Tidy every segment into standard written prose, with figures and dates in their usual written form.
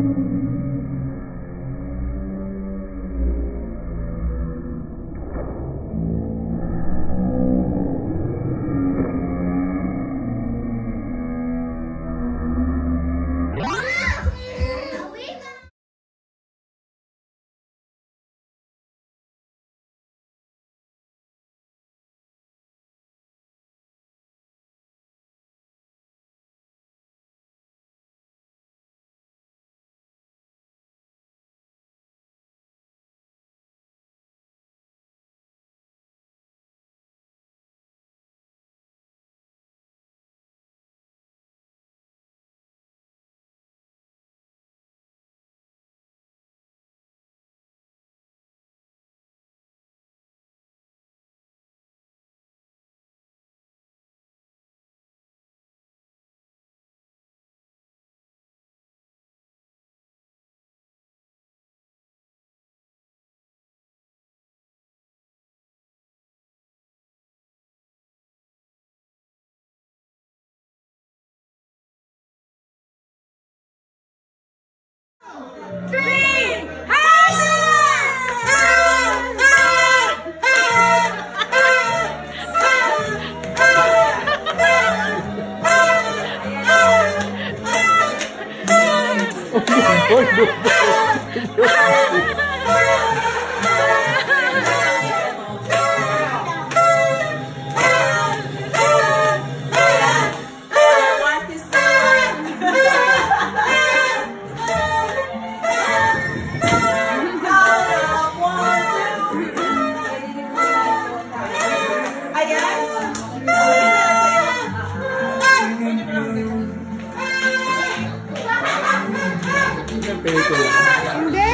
Hindi!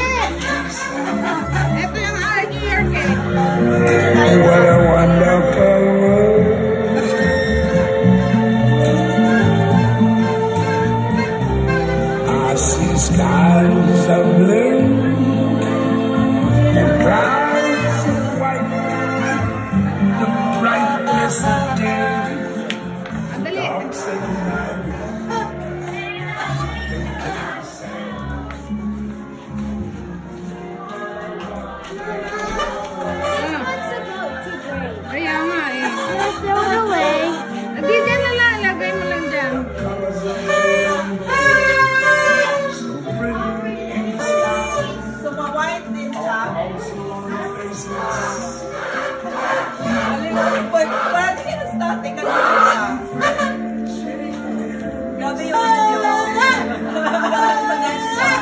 Ito yung New York eh. What a wonderful world. I see skies of blue and clouds of white. The brightness of day, dark and night. Kaya nga eh. Throw it away. Hindi dyan na lang. Lagay mo lang dyan. So, ma-white din siya. Pwede ka na static ka na siya. Grabe yung video. Pag-next siya.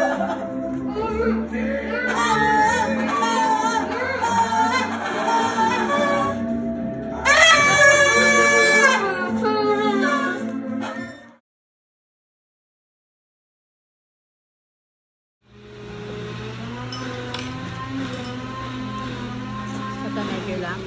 Medyo lang.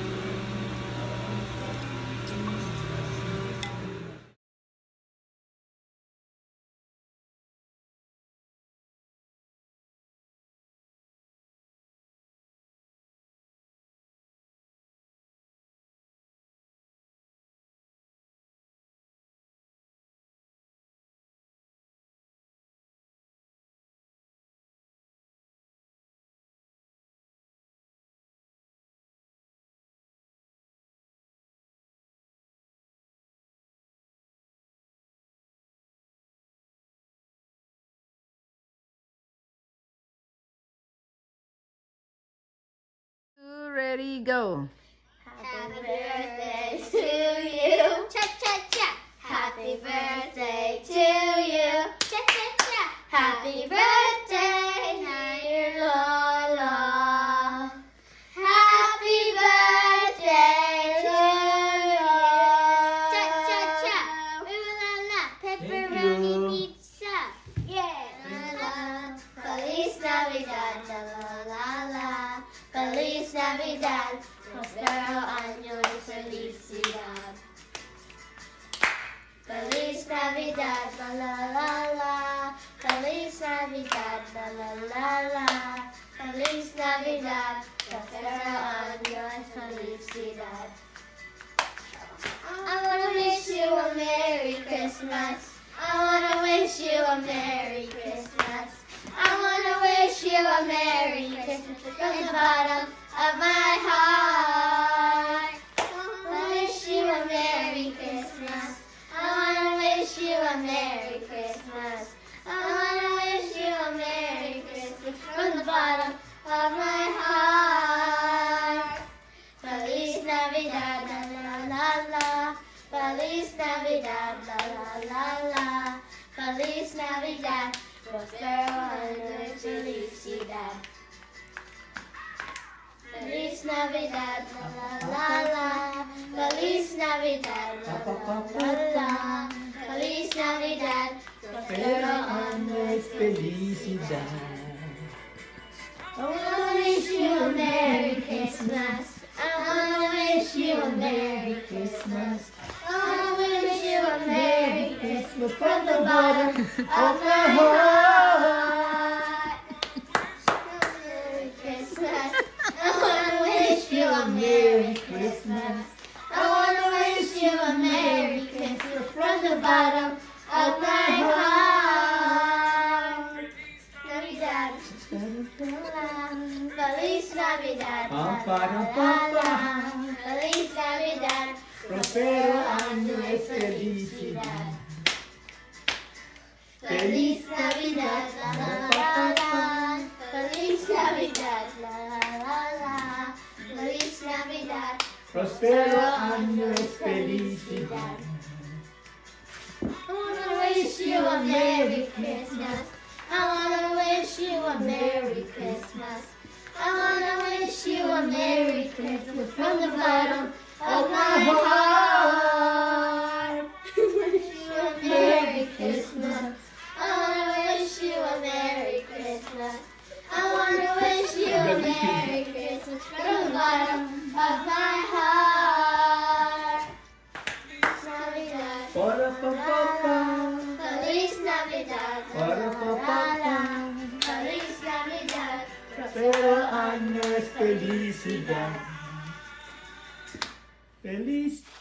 Ready, go. Happy birthday to you. Cha cha cha. Happy birthday to you. Cha cha cha. Happy birthday, dear Lola. Happy birthday to you. Cha cha cha. Ooh la la. Pepperoni pizza. Yeah. La la. Feliz Navidad. La la la la. Feliz Navidad, prospero año y felicidad. Feliz Navidad, la la la la. Feliz Navidad, la la la la. Feliz Navidad, prospero año y felicidad. I wanna wish you a Merry Christmas. I wanna wish you a Merry Christmas. I wanna wish you a Merry Christmas from the bottom of my heart. I wanna wish you a Merry Christmas. I wanna wish you a Merry Christmas. I wanna wish you a Merry Christmas from the bottom of my heart. Feliz Navidad, la la la la. Feliz Navidad, la la la la. Feliz Navidad, prospero año y felicidad. Feliz Navidad, la la la la. Feliz Navidad, la la la la. Feliz Navidad, prospero año y felicidad. I wanna wish you a Merry Christmas. I wanna wish you a Merry Christmas. I wanna wish you a Merry Christmas from the bottom of my heart. Merry Christmas. I wanna wish you a Merry Christmas. I wanna wish you a Merry Christmas from the bottom of my heart. Navidad. Feliz Navidad. Feliz Navidad. Prospero año es felicidad. Feliz Navidad, la la la la. Feliz Navidad, la la la la. Feliz Navidad. Prospero año es felicidad. I wanna wish you a Merry Christmas. I wanna wish you a Merry Christmas. I wanna wish you a Merry Christmas from the bottom of my heart. Wish you a Merry Christmas. I wanna wish you a Merry Christmas. I wanna wish you a Merry Christmas from the bottom of my heart. Navidad. Feliz Navidad. Feliz Navidad. Prospero año es felicidad. Feliz